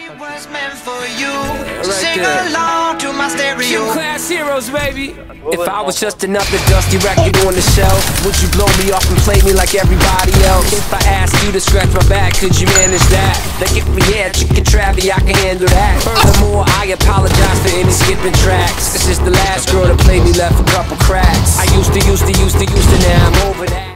Was meant for you. Right Sing there. along to my stereo. Gym Class Heroes, baby. If I was just another dusty record on the shelf, would you blow me off and play me like everybody else? If I asked you to scratch my back, could you manage that? Like if we had chicken travy, I can handle that. Furthermore, I apologize for any skipping tracks. This is the last girl that played me, left a couple cracks. I used to, now I'm over that.